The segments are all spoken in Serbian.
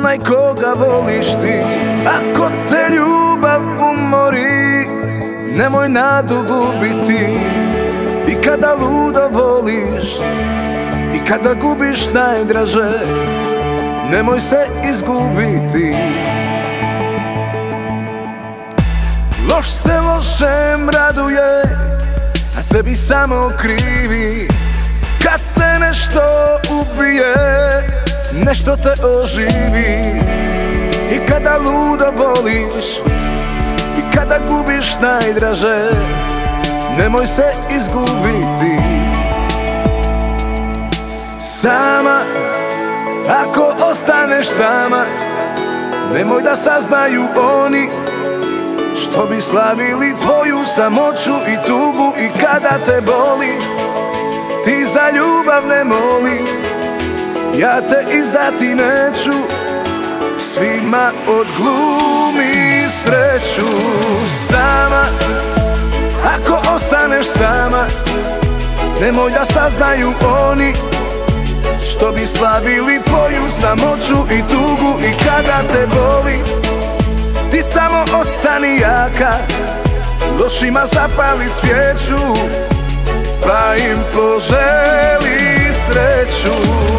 onaj koga voliš ti. Ako te ljubav umori, nemoj nadu gubiti. I kada ludo voliš, i kada gubiš najdraže, nemoj se izgubiti. Loš se lošem raduje, a tebi samo krivi. Kad te nešto ubije, nešto te oživi. I kada ludo voliš, i kada gubiš najdraže, nemoj se izgubiti. Sama, ako ostaneš sama, nemoj da saznaju oni što bi slavili tvoju samoću i tugu. I kada te boli, ti za ljubav ne moli, ja te izdati neću, svima odglumi sreću. Sama, ako ostaneš sama, nemoj da saznaju oni što bi slavili tvoju samoću i tugu. I kada te boli, ti samo ostani jaka, lošima zapali svijeću, pa im poželi sreću.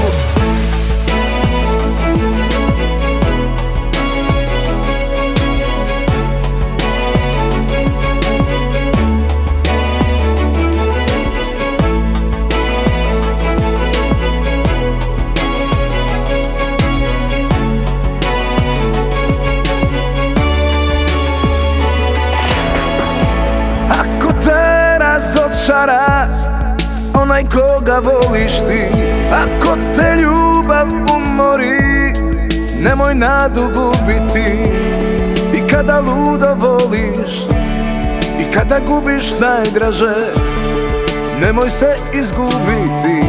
Razočara onaj koga voliš ti. Ako te ljubav umori, nemoj nadu gubiti. I kada ludo voliš, i kada gubiš najdraže, nemoj se izgubiti.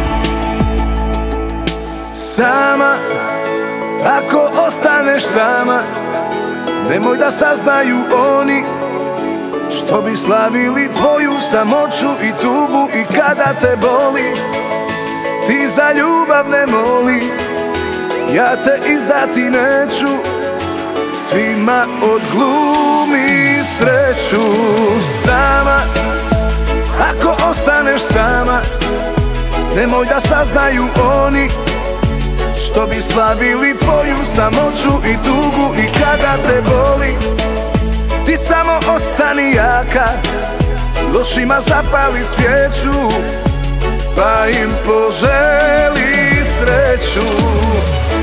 Sama, ako ostaneš sama, nemoj da saznaju oni što bi slavili tvoju samoću i tugu. I kada te boli, ti za ljubav ne moli, ja te izdati neću, svima odglumi sreću. Sama, ako ostaneš sama, nemoj da saznaju oni što bi slavili tvoju samoću i tugu. I kada te boli, ti samo ostani jaka, lošima zapali svijeću, pa im poželi sreću.